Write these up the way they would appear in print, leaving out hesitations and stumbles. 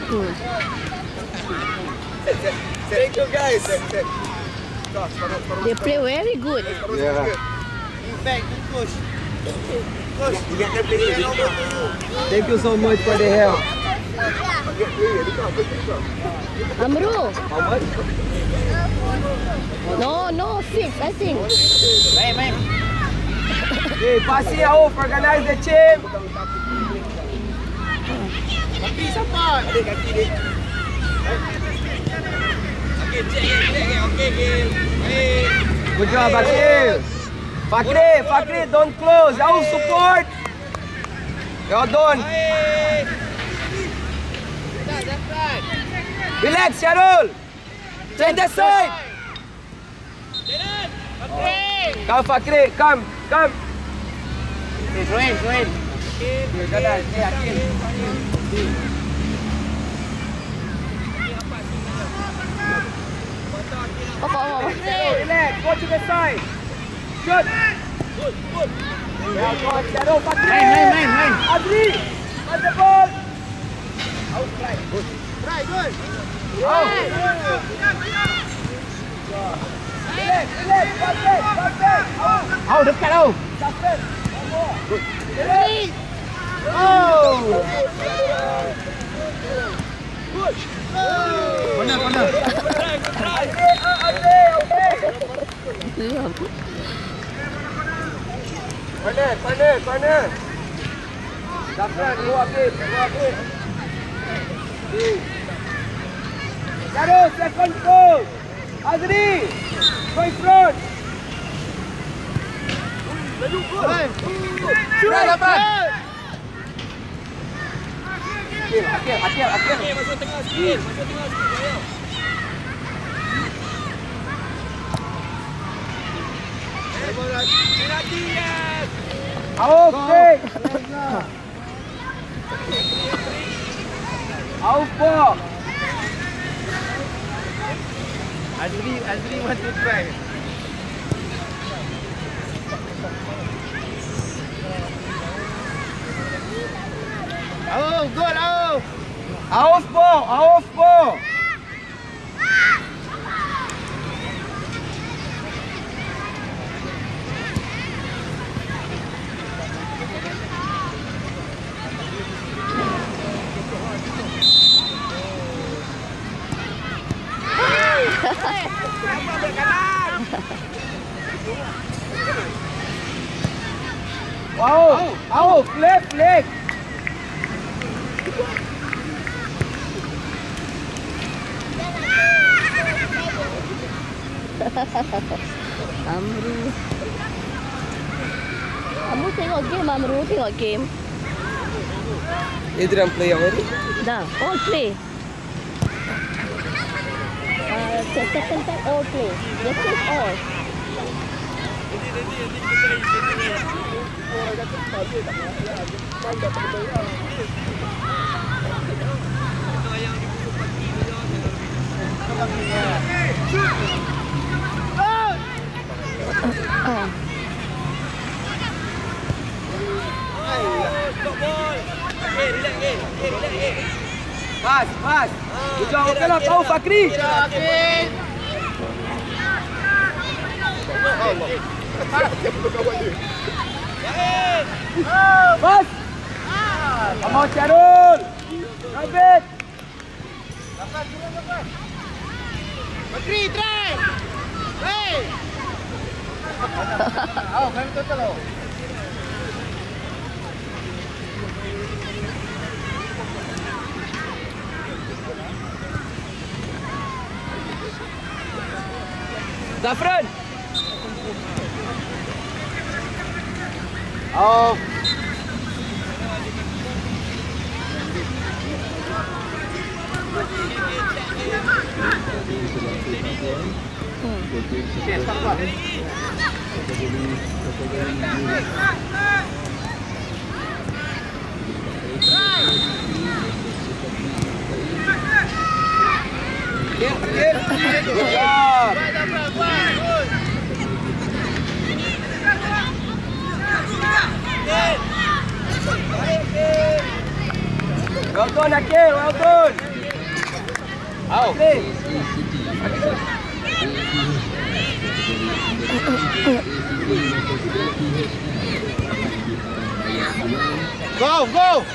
Thank you guys. They play very good. Yeah. In fact, push. Push. Thank you so much for the help. Amru. How much? No, 6 I think. Main. Okay, pasi Auf, organize the team. Kaki siapa? Ada kaki dia. Okay. Good job, Akil. Fakri, don't close. Auf, support. You're done. Relax, Syarul. Change the side. Come, Fakri, come. Join. Relax, go to the side. Shoot. Good. Well done, Shadow, Fakri. Main. Adri, pass the ball. Out, try. Good. Try, good. Out. Relax, pass back. Out, dekat tau. Good. Relax. Oh. Good. Corner. Okay. Corner. Zafran, go up it. Shadow, second goal. Azri, go in front. Shoot, Zafran. Akil. Masuk tengah sikit. Auf, break. Auf, ball. Azri want to try. Auf, goal, auf. Auf, ball. Auf, left leg. Amru tengok game. Adrian play already? Dah, all play. Second time all play. Yes, all. Pas. Jangan kena tahu Fakri. Pas. Mau Syarul. Rabit. Fakri try. Hey. Main total lo. Zafran. Off. Good job. Well done, Akil. Well done. Out. Go, go.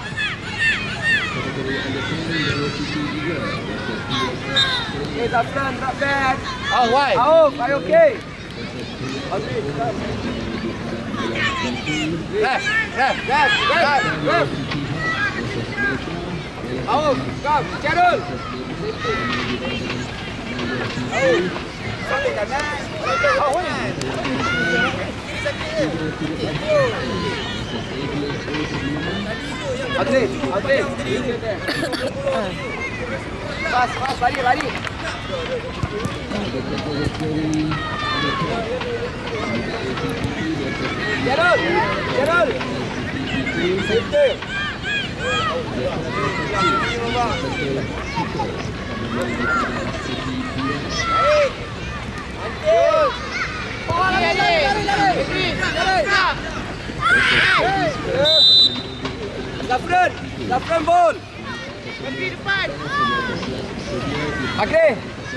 Okay, Zafran, not bad. Oh, why? Oh, are you okay? Left. Oh, come, Cheryl. Oh, sampai kanan. Oh, Adri. Pas, lari. Cheryl. Center. Zafran ball. Pergi depan. Agre.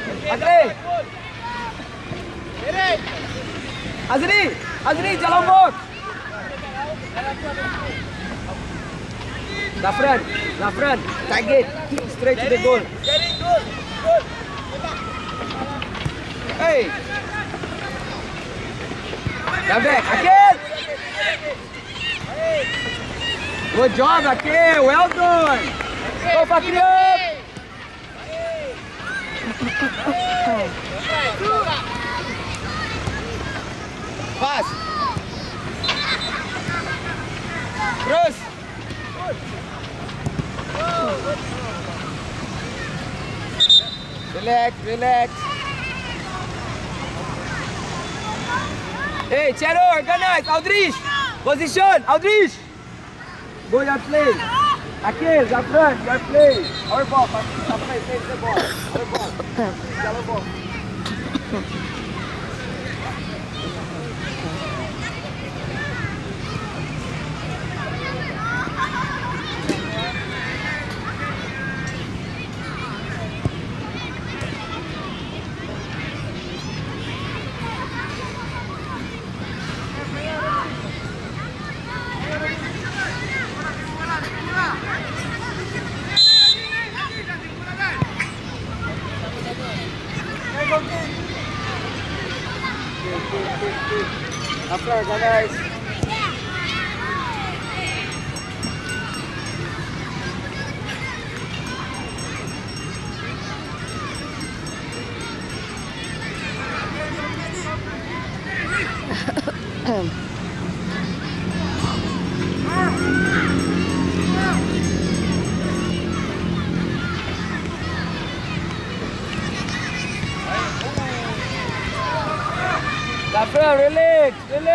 Azri jalan bot. Zafran, target, straight to the goal. Hey, come back, Akil. Good job, Akil. Well done. Go Fakir up. Pass. Terus. Relax. Hey, Chero, organize. Aldrich. Position, Aldrich. Go your play. Akil, Zafran, your play. Our ball, Zafran, take the ball. Our ball. Yellow ball. After guys. After relax.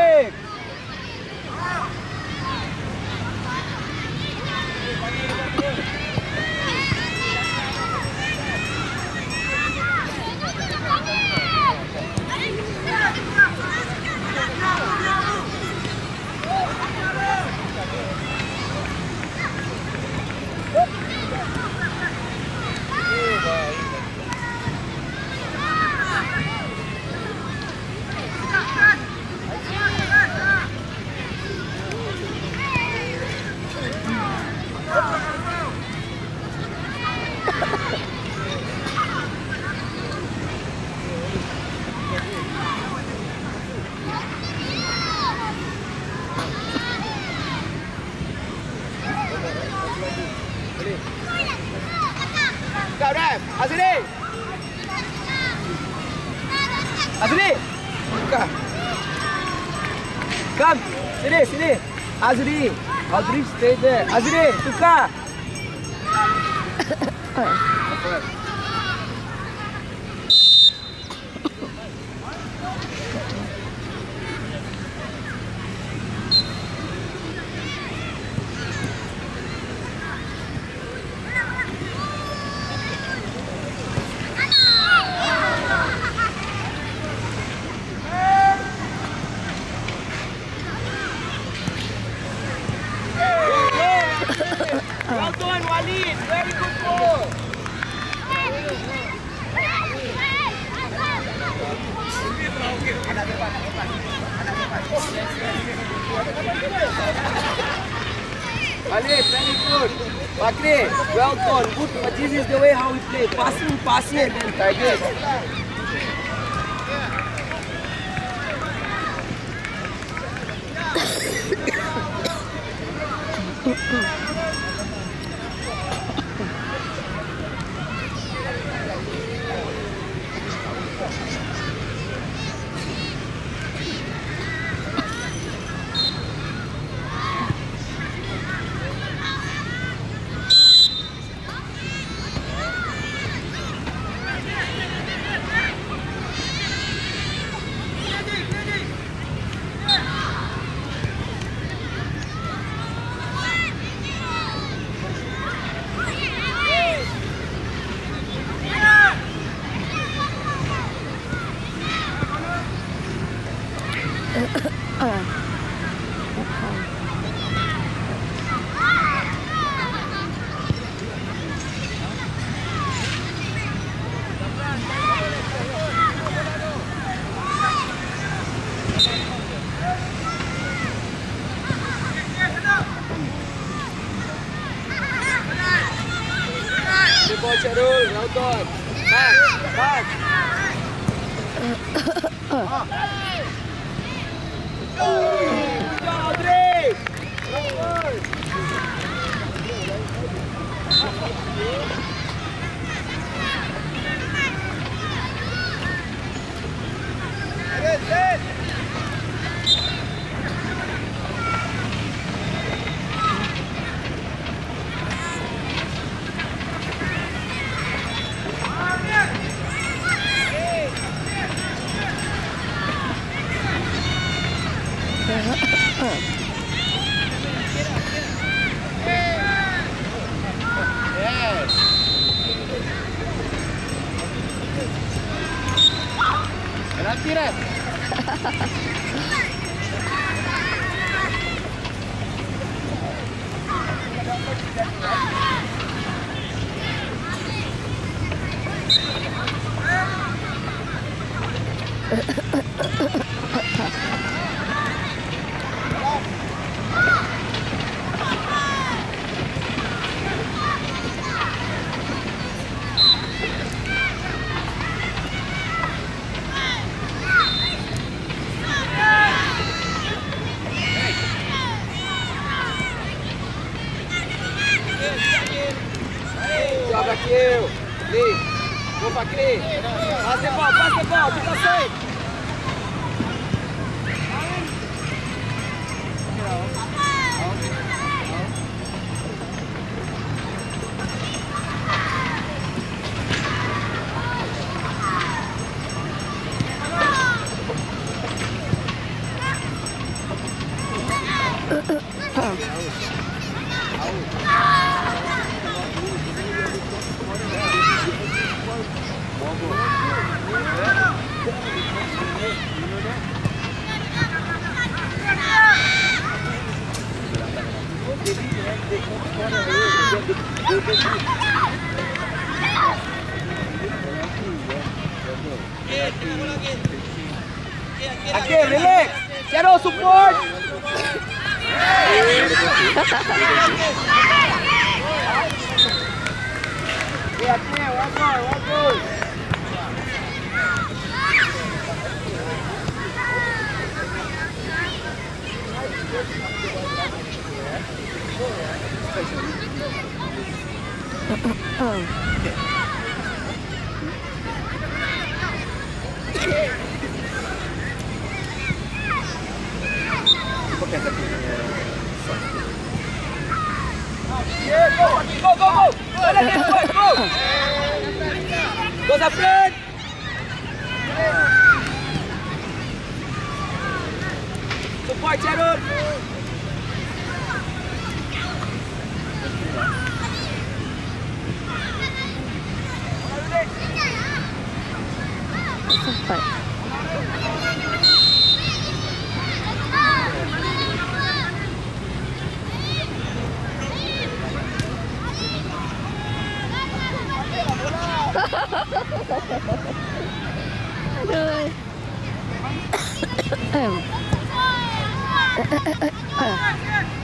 Kau Raf, Azri. Come, sini. Azri, stay there. Azri, tukar. Well done, Wali. Bakri, well done. Good, but this is the way how we play. Passing, and then target. Good ball, Charul. Well done. Back. Good job, Audrey. Good. Gracias. Bakri. Go Bakri. Pass the ball. Kita save. Okay, relax. Shadow support. One more. Go Zafran! Support, Sharon! Aduh.